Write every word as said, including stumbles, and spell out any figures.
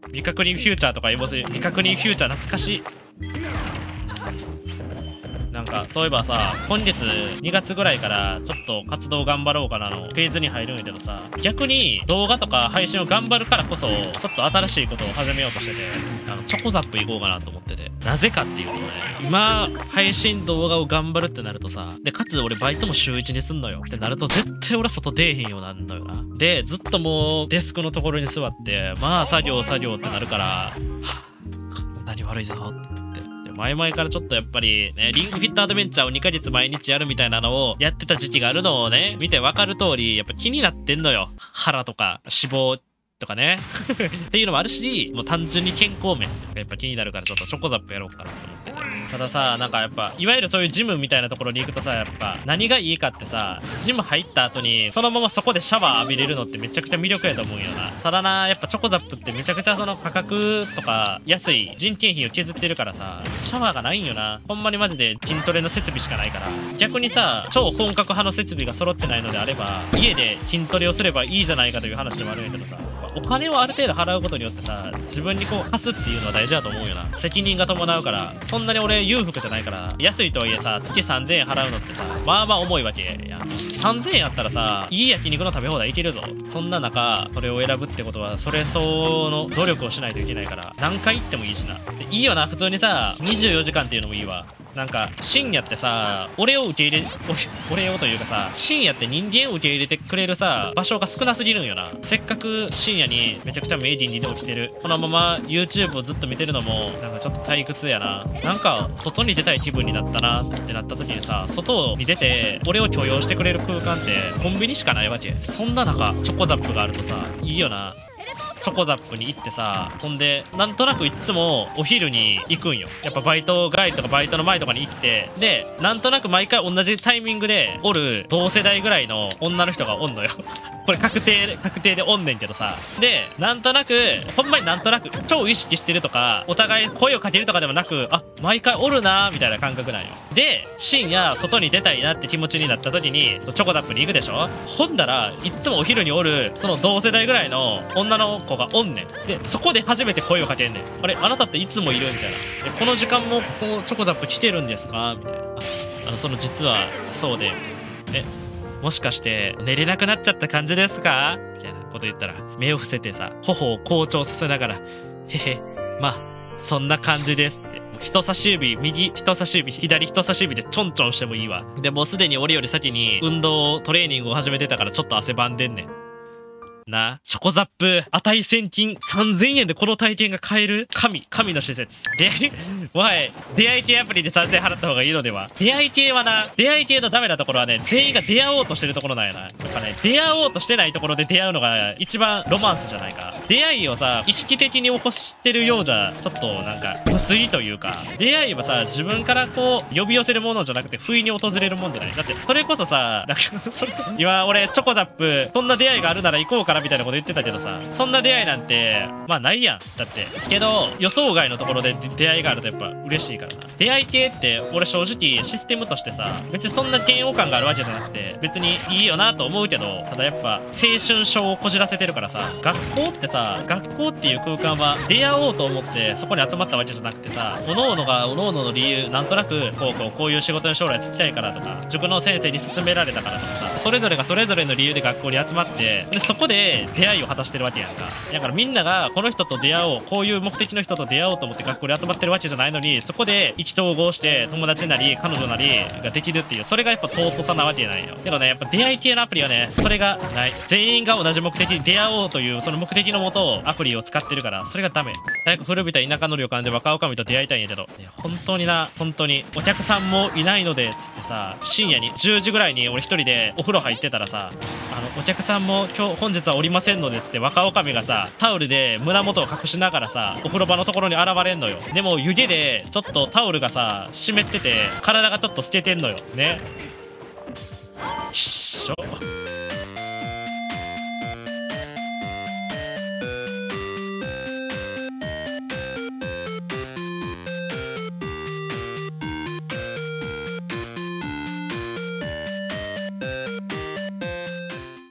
未確認フューチャーとか言わず未確認フューチャー懐かしい。なんかそういえばさ、今月にがつぐらいからちょっと活動頑張ろうかなのフェーズに入るんやけどさ、逆に動画とか配信を頑張るからこそちょっと新しいことを始めようとしてて、あのチョコザップ行こうかなと思ってて、なぜかっていうとね、今配信動画を頑張るってなるとさ、でかつ俺バイトも週いちにすんのよってなると、絶対俺外出えへんようなんのよな。でずっともうデスクのところに座ってまあ作業作業ってなるから、はぁ体に悪いぞって前々からちょっとやっぱりね、リングフィットアドベンチャーをにかげつ毎日やるみたいなのをやってた時期があるのをね、見て分かる通り、やっぱ気になってんのよ。腹とか脂肪とかねっていうのもあるし、もう単純に健康面がやっぱ気になるから、ちょっとチョコザップやろうかなと思ってて。たださ、なんかやっぱいわゆるそういうジムみたいなところに行くとさ、やっぱ何がいいかってさ、ジム入った後にそのままそこでシャワー浴びれるのってめちゃくちゃ魅力やと思うよな。ただな、やっぱチョコザップってめちゃくちゃその価格とか安い人件費を削ってるからさ、シャワーがないんよな。ほんまにマジで筋トレの設備しかないから、逆にさ、超本格派の設備が揃ってないのであれば家で筋トレをすればいいじゃないかという話でもあるんやけどさ、お金をある程度払うことによってさ、自分にこう貸すっていうのは大事だと思うよな。責任が伴うから。そんなに俺裕福じゃないから、安いとはいえさ、月さんぜんえん払うのってさ、まあまあ重いわけやん。さんぜんえんあったらさ、いい焼肉の食べ放題いけるぞ。そんな中それを選ぶってことは、それ相応の努力をしないといけないから、何回行ってもいいしな。でいいよな、普通にさにじゅうよじかんっていうのもいいわ。なんか深夜ってさ、俺を受け入れ俺をというかさ、深夜って人間を受け入れてくれるさ場所が少なすぎるんよな。せっかく深夜にめちゃくちゃ名人にで起きてる、このまま YouTube をずっと見てるのもなんかちょっと退屈やな。なんか外に出たい気分になったなってなった時にさ、外に出て俺を許容してくれる空間ってコンビニしかないわけ。そんな中チョコザップがあるとさ、いいよな。チョコザップに行ってさ、ほんでなんとなくいつもお昼に行くんよ。やっぱバイト帰りとかバイトの前とかに行って、でなんとなく毎回同じタイミングでおる同世代ぐらいの女の人がおんのよこれ確定確定でおんねんけどさ、でなんとなくほんまになんとなく超意識してるとかお互い声をかけるとかでもなく、あ毎回おるなーみたいな感覚なんよ。で深夜外に出たいなって気持ちになった時にチョコザップに行くでしょ。ほんだらいっつもお昼におるその同世代ぐらいの女の子がおんねん。でそこで初めて声をかけんねん。あれあなたっていつもいるみたいな。でこの時間もこうチョコザップ来てるんですかみたいな。ああのその実はそうでみたいな。えもしかして寝れなくなっちゃった感じですかみたいなこと言ったら、目を伏せてさ頬を好調させながら、へへまあそんな感じですって、人差し指右人差し指左人差し指でちょんちょんしてもいいわ。でもうすでに俺より先に運動トレーニングを始めてたからちょっと汗ばんでんねんな。チョコザップ値千金さんぜんえんでこの体験が買える神神の施設でもはや出会い系アプリでさんぜんえん払った方がいいのでは。出会い系はな、出会い系のダメなところはね、全員が出会おうとしてるところなんやな。やっぱね、出会おうとしてないところで出会うのが一番ロマンスじゃないか。出会いをさ意識的に起こしてるようじゃちょっとなんか無粋というか、出会いはさ自分からこう呼び寄せるものじゃなくて不意に訪れるもんじゃない。だってそれこそさ、なんか今俺チョコザップそんな出会いがあるなら行こうかなみたいなこと言ってたけどさ、そんな出会いなんてまあないやん。だってけど予想外のところで出会いがあるとやっぱ嬉しいからな。出会い系って俺正直システムとしてさ別にそんな嫌悪感があるわけじゃなくて別にいいよなと思うけど、ただやっぱ青春症をこじらせてるからさ、学校ってさ学校っていう空間は出会おうと思ってそこに集まったわけじゃなくてさ、各々が各々の理由なんとなくこうこうこういう仕事に将来就きたいからとか塾の先生に勧められたからとかさ、それぞれがそれぞれの理由で学校に集まってでそこで出会いを果たしてるわけやんか。だからみんながこの人と出会おう、こういう目的の人と出会おうと思って学校に集まってるわけじゃないのに、そこで意気投合して友達なり彼女なりができるっていう、それがやっぱ尊さなわけなんよ。けどねやっぱ出会い系のアプリはねそれがない。全員が同じ目的に出会おうというその目的のもとアプリを使ってるからそれがダメ。早く古びた田舎の旅館で若女将と出会いたいんやけど、いや本当にな本当にお客さんもいないのでつってさ、深夜にじゅうじぐらいに俺一人でお風呂入ってたらさ、あのお客さんも今日本日はおりませんのでつって若女将がさタオルで胸元を隠しながらさお風呂場のところに現れんのよ。でも湯気でちょっとタオルがさ湿ってて体がちょっと透けてんのよね。きっしょ